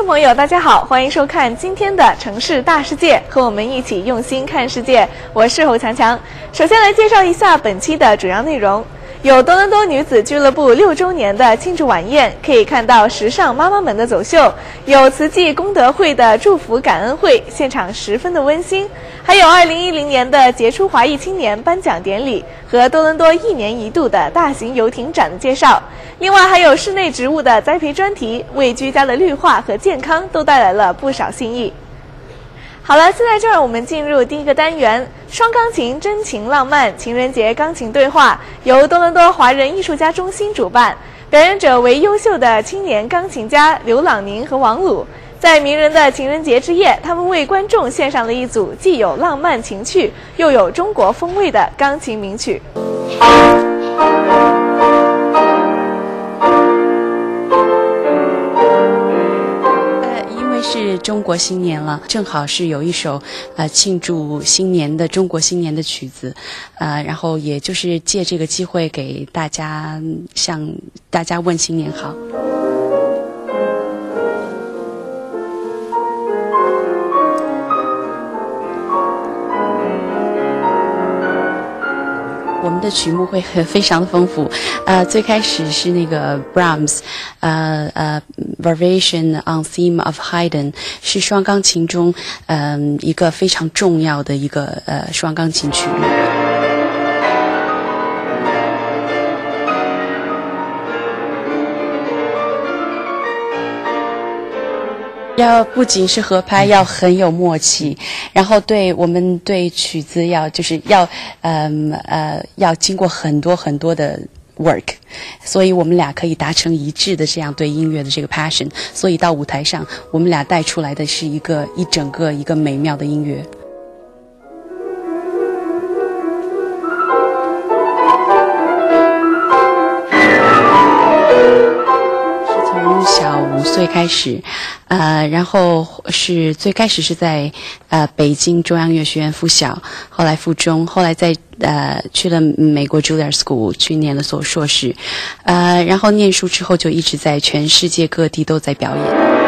朋友，大家好，欢迎收看今天的城市大世界，和我们一起用心看世界。我是侯强强。首先来介绍一下本期的主要内容。有多伦多女子俱乐部6周年的庆祝晚宴，可以看到时尚妈妈们的走秀；有慈济功德会的祝福感恩会，现场十分的温馨；还有2010年的杰出华裔青年颁奖典礼和多伦多1年1度的大型游艇展的介绍。另外还有室内植物的栽培专题，为居家的绿化和健康都带来了不少新意。好了，现在就让我们进入第一个单元——双钢琴真情浪漫情人节钢琴对话，由多伦多华人艺术家中心主办，表演者为优秀的青年钢琴家刘朗宁和王鲁。在迷人的情人节之夜，他们为观众献上了一组既有浪漫情趣，又有中国风味的钢琴名曲。 是中国新年了，正好是有一首庆祝新年的中国新年的曲子，然后也就是借这个机会给大家向大家问新年好。我们的曲目会非常的丰富，最开始是那个 Brahms，Variation on Theme of Haydn， 是双钢琴中一个非常重要的一个双钢琴曲目。要不仅是合拍，要很有默契，然后我们对曲子要经过很多很多的 work， 所以我们俩可以达成一致的这样对音乐的这个 passion， 所以到舞台上我们俩带出来的是一整个美妙的音乐。从小5岁开始，然后最开始是在北京中央音乐学院附小，后来附中，后来去了美国 Juilliard School 去念了所硕士，然后念书之后就一直在全世界各地都在表演。